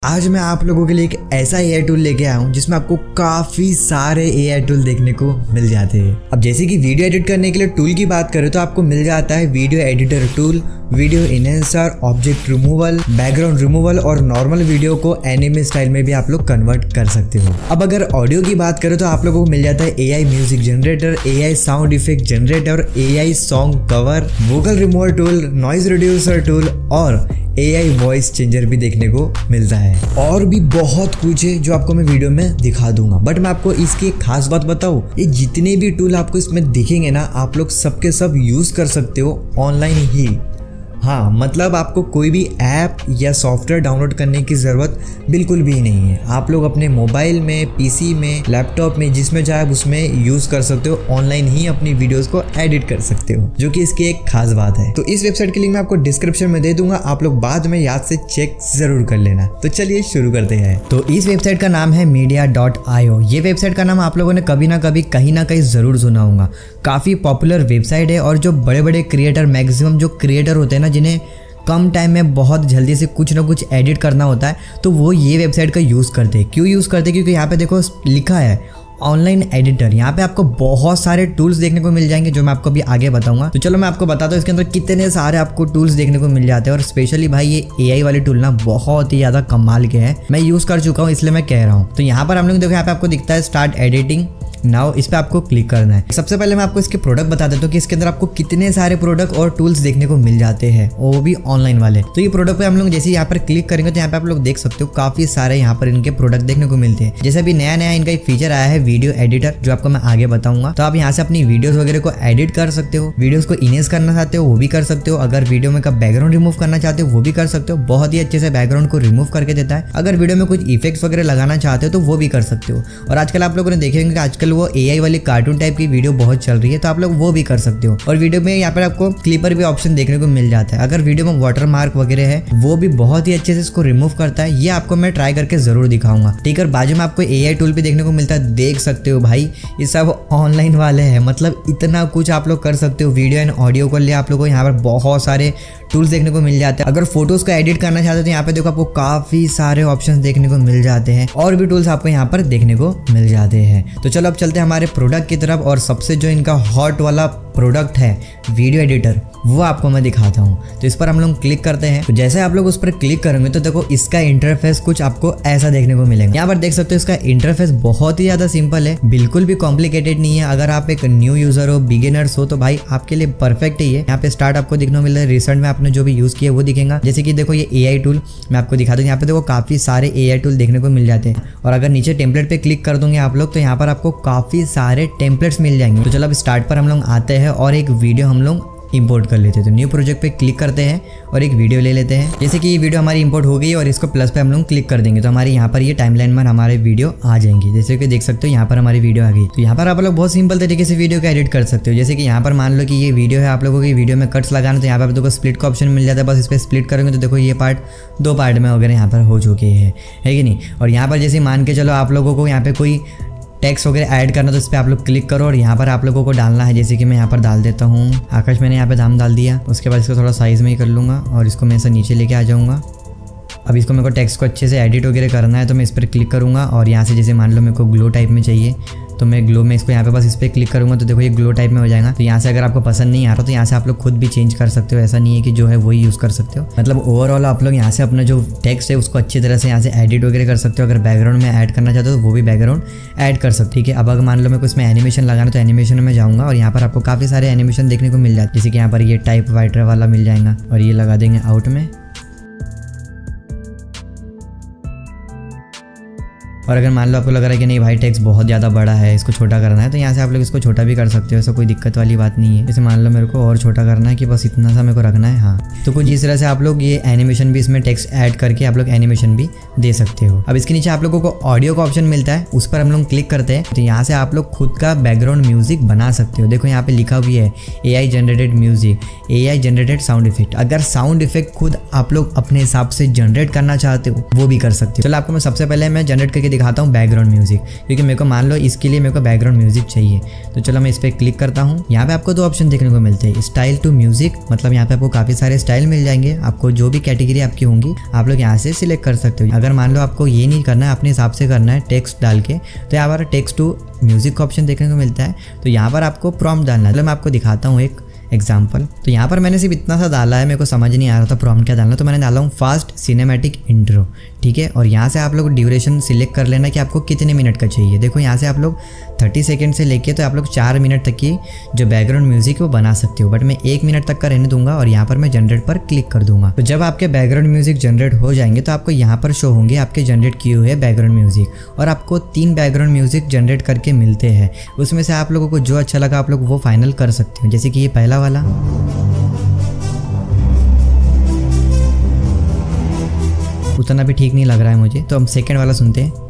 आज मैं आप लोगों के लिए एक ऐसा एआई टूल लेके आया हूँ जिसमें आपको काफी सारे एआई टूल देखने को मिल जाते हैं। अब जैसे कि वीडियो एडिट करने के लिए टूल की बात करें तो आपको मिल जाता है video editor tool, video enhancer, object removal, background removal और नॉर्मल वीडियो को एनिमे स्टाइल में भी आप लोग कन्वर्ट कर सकते हो। अब अगर ऑडियो की बात करें तो आप लोगों को मिल जाता है AI music generator, AI sound effect generator, AI song cover, vocal remover tool, noise reducer tool और एआई वॉइस चेंजर भी देखने को मिलता है। और भी बहुत कुछ है जो आपको मैं वीडियो में दिखा दूंगा, बट मैं आपको इसकी एक खास बात बताऊं, ये जितने भी टूल आपको इसमें दिखेंगे ना, आप लोग सबके सब यूज कर सकते हो ऑनलाइन ही। हाँ, मतलब आपको कोई भी ऐप या सॉफ्टवेयर डाउनलोड करने की ज़रूरत बिल्कुल भी नहीं है। आप लोग अपने मोबाइल में, पीसी में, लैपटॉप में, जिसमें चाहे आप उसमें यूज़ कर सकते हो। ऑनलाइन ही अपनी वीडियोस को एडिट कर सकते हो, जो कि इसकी एक खास बात है। तो इस वेबसाइट की लिंक मैं आपको डिस्क्रिप्शन में दे दूंगा, आप लोग बाद में याद से चेक जरूर कर लेना। तो चलिए शुरू करते हैं। तो इस वेबसाइट का नाम है media.io। ये वेबसाइट का नाम आप लोगों ने कभी ना कभी कहीं ना कहीं ज़रूर सुना होगा। काफ़ी पॉपुलर वेबसाइट है और जो बड़े बड़े क्रिएटर, मैक्सिमम जो क्रिएटर होते हैं ना, जिन्हें कम टाइम में बहुत जल्दी से कुछ ना कुछ एडिट करना होता है, तो वो ये वेबसाइट का यूज़ करते हैं। क्यों यूज़ करते हैं? क्योंकि यहाँ पे देखो लिखा है ऑनलाइन एडिटर। यहाँ पे आपको बहुत सारे टूल्स देखने को मिल जाएंगे जो मैं आपको अभी आगे बताऊंगा। तो चलो मैं आपको बताता हूँ इसके अंदर कितने सारे आपको टूल्स देखने को मिल जाते हैं। और स्पेशली भाई ये एआई वाले टूल ना बहुत ही ज़्यादा कमाल के हैं। मैं यूज़ कर चुका हूँ इसलिए मैं कह रहा हूँ। तो यहाँ पर हम लोग देखो, यहाँ पे आपको दिखता है स्टार्ट एडिटिंग नाउ, इस पे आपको क्लिक करना है। सबसे पहले मैं आपको इसके प्रोडक्ट बता देता हूँ कि इसके अंदर आपको कितने सारे प्रोडक्ट और टूल्स देखने को मिल जाते हैं, वो भी ऑनलाइन वाले। तो ये प्रोडक्ट पे हम लोग जैसे यहाँ पर क्लिक करेंगे तो यहाँ पे आप लोग देख सकते हो काफी सारे यहाँ पर इनके प्रोडक्ट देखने को मिलते हैं। जैसे अभी नया नया इनका एक फीचर आया है वीडियो एडिटर, जो आपको मैं आगे बताऊंगा। तो आप यहाँ से अपनी वीडियोस वगैरह को एडिट कर सकते हो, वीडियोस को इनहेंस करना चाहते हो वो भी कर सकते हो, अगर वीडियो में का बैकग्राउंड रिमूव करना चाहते हो वो भी कर सकते हो। बहुत ही अच्छे से बैकग्राउंड को रिमूव करके देता है। अगर वीडियो में कुछ इफेक्ट्स वगैरह लगाना चाहते हो तो वो भी कर सकते हो। और आजकल आप लोगों ने देखेंगे कि आजकल वो एआई वाली कार्टून टाइप की वीडियो बहुत चल रही है, तो आप लोग वो भी कर सकते हो। और वीडियो में यहाँ पर आपको क्लिपर भी ऑप्शन देखने को मिल जाता है। अगर वीडियो में वाटर मार्क वगैरह है वो भी बहुत ही अच्छे से इसको रिमूव करता है। ये आपको मैं ट्राई करके जरूर दिखाऊंगा, ठीक है। बाजू में आपको एआई टूल भी देखने को मिलता है, देख सकते हो भाई ये सब ऑनलाइन वाले हैं। मतलब इतना कुछ आप लोग कर सकते हो। वीडियो एंड ऑडियो के लिए आप लोगों को यहाँ पर बहुत सारे टूल्स देखने को मिल जाते हैं। अगर फोटोज को एडिट करना चाहते हो तो यहाँ पे देखो आपको काफी सारे ऑप्शंस देखने को मिल जाते हैं और भी टूल्स आपको यहाँ पर देखने को मिल जाते हैं। तो चलो अब चलते हैं हमारे प्रोडक्ट की तरफ। और सबसे जो इनका हॉट वाला प्रोडक्ट है वीडियो एडिटर, वो आपको मैं दिखाता हूँ। तो इस पर हम लोग क्लिक करते हैं। तो जैसे आप लोग उस पर क्लिक करेंगे तो देखो इसका इंटरफेस कुछ आपको ऐसा देखने को मिलेगा। यहाँ पर देख सकते हो इसका इंटरफेस बहुत ही ज्यादा सिंपल है, बिल्कुल भी कॉम्प्लिकेटेड नहीं है। अगर आप एक न्यू यूजर हो, बिगिनर्स हो, तो भाई आपके लिए परफेक्ट ही है। यहाँ पे स्टार्ट आपको दिखने को मिल रहा है, रिसेंट में आपने जो भी यूज किया वो दिखेगा। जैसे कि देखो ये एआई टूल मैं आपको दिखा दूँ। यहाँ पे देखो काफी सारे एआई टूल देखने को मिल जाते हैं। और अगर नीचे टेम्पलेट पे क्लिक कर दोगे आप लोग तो यहाँ पर आपको काफी सारे टेम्पलेट्स मिल जाएंगे। तो चलो अब स्टार्ट पर हम लोग आते हैं और एक वीडियो हम लोग इंपोर्ट कर लेते हैं। तो न्यू प्रोजेक्ट पे क्लिक करते हैं और एक वीडियो ले लेते हैं। जैसे कि ये वीडियो हमारी इंपोर्ट हो गई और इसको प्लस पे हम लोग क्लिक कर देंगे तो हमारे यहाँ पर ये टाइमलाइन में हमारे वीडियो आ जाएंगी। जैसे कि देख सकते हो यहाँ पर हमारी वीडियो आ गई। तो यहाँ पर आप लोग बहुत सिंपल तरीके से वीडियो को एडिट कर सकते हो। जैसे कि यहाँ पर मान लो कि ये वीडियो है, आप लोगों की वीडियो में कट्स लगाना, तो यहाँ पर देखो स्प्लिट का ऑप्शन मिल जाता है। बस इस पर स्प्लिट करेंगे तो देखो ये पार्ट दो पार्ट में वगैरह यहाँ पर हो चुके हैं, है कि नहीं। और यहाँ पर जैसे मान के चलो आप लोगों को यहाँ पे कोई टेक्स्ट वगैरह ऐड करना, तो इस पर आप लोग क्लिक करो और यहाँ पर आप लोगों को डालना है। जैसे कि मैं यहाँ पर डाल देता हूँ आकाश, मैंने यहाँ पे नाम डाल दिया। उसके बाद इसको थोड़ा साइज़ में ही कर लूँगा और इसको मैं ऐसा नीचे लेके आ जाऊँगा। अब इसको मेरे को टेक्स्ट को अच्छे से एडिट वगैरह करना है तो मैं इस पर क्लिक करूँगा और यहाँ से जैसे मान लो मेरे को ग्लो टाइप में चाहिए तो मैं ग्लो में इसको यहाँ पे बस इस पर क्लिक करूँगा तो देखो ये ग्लो टाइप में हो जाएगा। तो यहाँ से अगर आपको पसंद नहीं आ रहा तो यहाँ से आप लोग खुद भी चेंज कर सकते हो, ऐसा नहीं है कि जो है वही यूज़ कर सकते हो। मतलब ओवरऑल आप लोग यहाँ से अपना जो टेक्स्ट है उसको अच्छी तरह से यहाँ से एडिट वगैरह कर सकते हो। अगर बैकग्राउंड में ऐड करना चाहते हो तो वो भी बैकग्राउंड ऐड कर सकते हो, ठीक है। अब अगर मान लो मेरे को इसमें एनिमेशन लगाना तो एनिमेशन में जाऊँगा और यहाँ पर आपको काफ़ी सारे एनिमेशन देखने को मिल जाते हैं। जैसे कि यहाँ पर ये टाइप राइटर वाला मिल जाएगा और ये लगा देंगे आउट में। और अगर मान लो आपको लग रहा है कि नहीं भाई टेक्स्ट बहुत ज़्यादा बड़ा है, इसको छोटा करना है, तो यहाँ से आप लोग इसको छोटा भी कर सकते हो, ऐसा कोई दिक्कत वाली बात नहीं है। जैसे मान लो मेरे को और छोटा करना है कि बस इतना सा मेरे को रखना है, हाँ। तो कुछ इस तरह से आप लोग ये एनिमेशन भी इसमें टेक्स्ट ऐड करके आप लोग एनिमेशन भी दे सकते हो। अब इसके नीचे आप लोगों को ऑडियो का ऑप्शन मिलता है, उस पर हम लोग क्लिक करते हैं तो यहाँ से आप लोग खुद का बैकग्राउंड म्यूजिक बना सकते हो। देखो यहाँ पे लिखा भी है AI generated music, AI generated sound effect. अगर साउंड इफेक्ट खुद आप लोग अपने हिसाब से जनरेट करना चाहते हो वो भी कर सकते हो। चलो आपको मैं सबसे पहले मैं जनरेट करके दिखाता हूँ बैकग्राउंड म्यूजिक, क्योंकि मेरे को मान लो इसके लिए मेरे को बैकग्राउंड म्यूजिक चाहिए। तो चलो मैं इस पर क्लिक करता हूँ। यहाँ पे आपको 2 ऑप्शन देखने को मिलते हैं, स्टाइल टू म्यूजिक, मतलब यहाँ पे आपको काफ़ी सारे स्टाइल मिल जाएंगे। आपको जो भी कैटेगरी आपकी होंगी आप लोग यहाँ से सिलेक्ट कर सकते हो। अगर मान लो आपको ये नहीं करना है, अपने हिसाब से करना है टेक्स्ट डाल के, तो यहाँ पर टेक्स्ट टू म्यूजिक का ऑप्शन देखने को मिलता है। तो यहाँ पर आपको प्रॉम्प्ट डालना है। चलो मैं आपको दिखाता हूँ एक एग्जाम्पल। तो यहाँ पर मैंने सिर्फ इतना सा डाला है, मेरे को समझ नहीं आ रहा था प्रॉम्प्ट क्या डालना, तो मैंने डाला हूँ फास्ट सिनेमैटिक इंट्रो, ठीक है। और यहाँ से आप लोग ड्यूरेशन सिलेक्ट कर लेना कि आपको कितने मिनट का चाहिए। देखो यहाँ से आप लोग 30 सेकेंड से लेके तो आप लोग 4 मिनट तक की जो बैकग्राउंड म्यूजिक है वो बना सकते हो, बट मैं 1 मिनट तक का रहने दूंगा और यहाँ पर मैं जनरेट पर क्लिक कर दूंगा। तो जब आपके बैकग्राउंड म्यूजिक जनरेट हो जाएंगे तो आपको यहाँ पर शो होंगे आपके जनरेट किए हुए बैकग्राउंड म्यूजिक, और आपको 3 बैकग्राउंड म्यूजिक जनरेट करके मिलते हैं। उसमें से आप लोगों को जो अच्छा लगा आप लोग वो फाइनल कर सकते हो। जैसे कि ये पहला वाला, उतना भी ठीक नहीं लग रहा है मुझे, तो हम सेकंड वाला सुनते हैं।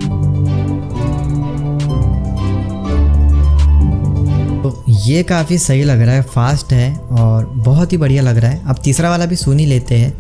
तो ये काफ़ी सही लग रहा है, फास्ट है और बहुत ही बढ़िया लग रहा है। अब तीसरा वाला भी सुन ही लेते हैं।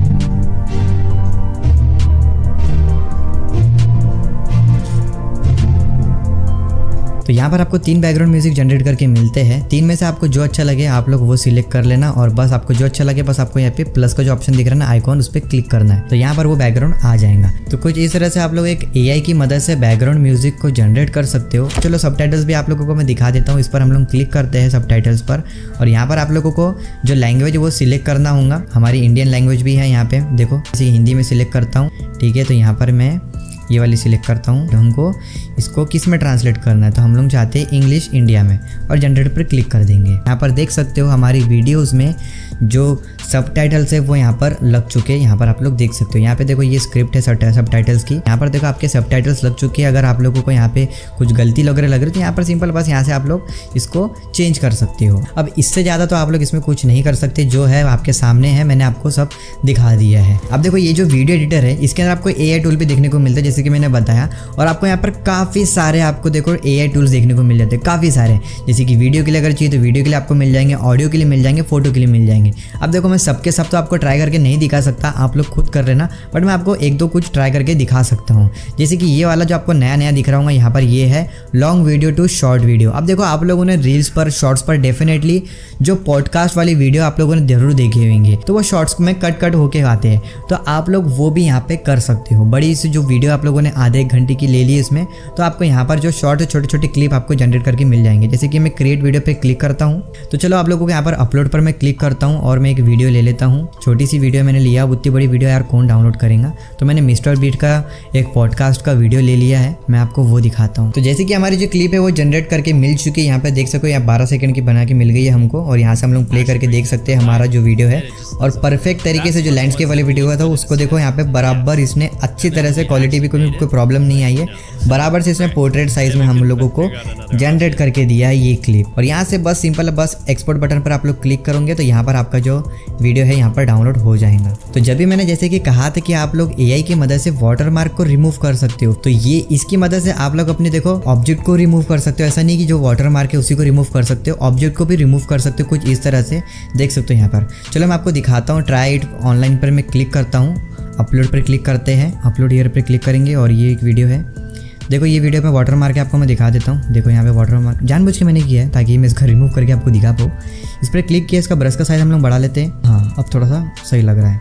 तो यहाँ पर आपको 3 बैकग्राउंड म्यूजिक जनरेट करके मिलते हैं। 3 में से आपको जो अच्छा लगे आप लोग वो सिलेक्ट कर लेना, और बस आपको जो अच्छा लगे बस आपको यहाँ पे प्लस का जो ऑप्शन दिख रहा है ना आइकॉन, उस पर क्लिक करना है। तो यहाँ पर वो बैकग्राउंड आ जाएगा। तो कुछ इस तरह से आप लोग एक AI की मदद से बैकग्राउंड म्यूजिक को जनरेट कर सकते हो। चलो सबटाइटल्स भी आप लोगों को मैं दिखा देता हूँ। इस पर हम लोग क्लिक करते हैं सबटाइटल्स पर, और यहाँ पर आप लोगों को जो लैंग्वेज वो सिलेक्ट करना होगा। हमारी इंडियन लैंग्वेज भी है यहाँ पे, देखो जैसे हिंदी में सिलेक्ट करता हूँ, ठीक है। तो यहाँ पर मैं ये वाली सिलेक्ट करता हूँ। तो हमको इसको किस में ट्रांसलेट करना है, तो हम लोग चाहते हैं इंग्लिश इंडिया में, और जनरेट पर क्लिक कर देंगे। यहाँ पर देख सकते हो हमारी वीडियोस में जो सबटाइटल्स है वो यहाँ पर लग चुके हैं। यहाँ पर आप लोग देख सकते हो, यहाँ पे देखो ये स्क्रिप्ट है सबटाइटल्स की। यहाँ पर देखो आपके सबटाइटल्स लग चुके हैं। अगर आप लोगों को यहाँ पे कुछ गलती वगैरह लग रही है तो यहाँ पर सिंपल बस यहाँ से आप लोग इसको चेंज कर सकते हो। अब इससे ज़्यादा तो आप लोग इसमें कुछ नहीं कर सकते, जो है आपके सामने है, मैंने आपको सब दिखा दिया है। अब देखो ये जो वीडियो एडिटर है इसके अंदर आपको AI टूल भी देखने को मिलता है, जैसे कि मैंने बताया, और आपको यहाँ पर काफ़ी सारे आपको देखो AI टूल्स देखने को मिल जाते हैं, काफ़ी सारे। जैसे कि वीडियो के लिए अगर चाहिए तो वीडियो के लिए आपको मिल जाएंगे, ऑडियो के लिए मिल जाएंगे, फोटो के लिए मिल जाएंगे। अब देखो मैं सबके सब तो आपको ट्राई करके नहीं दिखा सकता, आप लोग खुद कर लेना, बट मैं आपको 1-2 कुछ ट्राई करके दिखा सकता हूँ। जैसे कि ये वाला जो आपको नया दिख रहा होगा यहाँ पर, ये है long video to short video. अब देखो आप लोगों ने रील्स पर, शॉर्ट्स पर डेफिनेटली जो पॉडकास्ट वाली वीडियो आप लोगों ने जरूर देखे होंगे, तो वो शॉर्ट्स में कट होके आते हैं, तो आप लोग वो भी यहाँ पे कर सकते हो। बड़ी सी जो वीडियो आप लोगों ने आधे 1 घंटे की ले ली इसमें, तो आपको यहाँ पर जो शॉर्ट छोटे क्लिप आपको जनरेट करके मिल जाएंगे। जैसे कि मैं क्रिएट वीडियो पे क्लिक करता हूँ, तो चलो आप लोगों को यहाँ पर अपलोड पर मैं क्लिक करता हूँ और मैं एक वीडियो ले लेता हूँ। छोटी सी वीडियो मैंने लिया, उतनी बड़ी वीडियो यार कौन डाउनलोड करेगा, तो मैंने मिस्टर बीट का एक पॉडकास्ट का वीडियो ले लिया है, मैं आपको वो दिखाता हूँ। तो जैसे कि हमारी जो क्लिप है वो जनरेट करके मिल चुकी है, यहाँ पे देख सको, यहाँ 12 सेकंड की बना के मिल गई है हमको, और यहाँ से हम लोग प्ले करके देख सकते हैं हमारा जो वीडियो है। और परफेक्ट तरीके से जो लैंडस्केप वाली वीडियो हुआ था उसको देखो यहाँ पे बराबर इसने अच्छी तरह से क्वालिटी भी कोई प्रॉब्लम नहीं आई है, बराबर से इसमें पोर्ट्रेट साइज में हम लोगों को जनरेट करके दिया है ये क्लिप। और यहाँ से बस सिंपल बस एक्सपोर्ट बटन पर आप लोग क्लिक करोगे तो यहाँ पर आपका जो वीडियो है यहाँ पर डाउनलोड हो जाएगा। तो जब भी मैंने जैसे कि कहा था कि आप लोग AI की मदद से वाटरमार्क को रिमूव कर सकते हो, तो ये इसकी मदद से आप लोग अपने देखो ऑब्जेक्ट को रिमूव कर सकते हो। ऐसा नहीं कि जो वाटरमार्क है उसी को रिमूव कर सकते हो, ऑब्जेक्ट को भी रिमूव कर सकते हो, कुछ इस तरह से देख सकते हो यहाँ पर। चलो मैं आपको दिखाता हूँ, ट्राई इट ऑनलाइन पर मैं क्लिक करता हूँ, अपलोड पर क्लिक करते हैं, अपलोड हियर पर क्लिक करेंगे, और ये एक वीडियो है। देखो ये वीडियो में वाटरमार्क है, आपको मैं दिखा देता हूँ। देखो यहाँ पे वाटरमार्क जानबूझ के मैंने किया है ताकि मैं इसका रिमूव करके आपको दिखा पाऊँ। इस पर क्लिक किया, इसका ब्रश का साइज हम लोग बढ़ा लेते हैं। हाँ अब थोड़ा सा सही लग रहा है,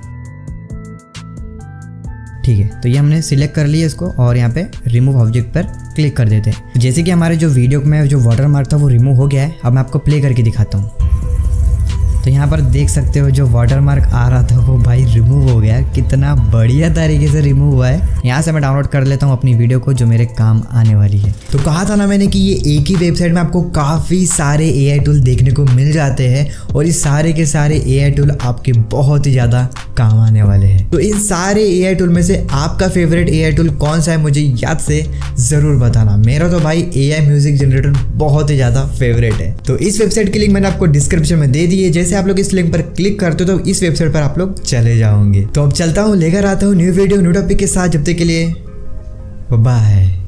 ठीक है। तो ये हमने सिलेक्ट कर लिया इसको, और यहाँ पे रिमूव ऑब्जेक्ट पर क्लिक कर देते हैं। जैसे कि हमारे जो वीडियो में जो वाटरमार्क था वो रिमूव हो गया है। अब मैं आपको प्ले करके दिखाता हूँ। तो यहाँ पर देख सकते हो जो वाटरमार्क आ रहा था वो भाई रिमूव हो गया, कितना बढ़िया तरीके से रिमूव हुआ है। यहाँ से मैं डाउनलोड कर लेता हूँ अपनी वीडियो को जो मेरे काम आने वाली है। तो कहा था ना मैंने कि ये एक ही वेबसाइट में आपको काफ़ी सारे AI टूल देखने को मिल जाते हैं, और इस सारे के सारे AI टूल आपके बहुत ही ज़्यादा काम आने वाले हैं। तो इन सारे AI टूल में से आपका फेवरेट AI टूल कौन सा है मुझे याद से ज़रूर बताना। मेरा तो भाई AI म्यूजिक जनरेटर बहुत ही ज़्यादा फेवरेट है। तो इस वेबसाइट की लिंक मैंने आपको डिस्क्रिप्शन में दे दी है, जैसे आप लोग इस लिंक पर क्लिक करते हो तो इस वेबसाइट पर आप लोग चले जाओगे। तो अब चलता हूँ, लेकर आता हूँ न्यू वीडियो न्यू टॉपिक के साथ। जब तक के लिए बाय।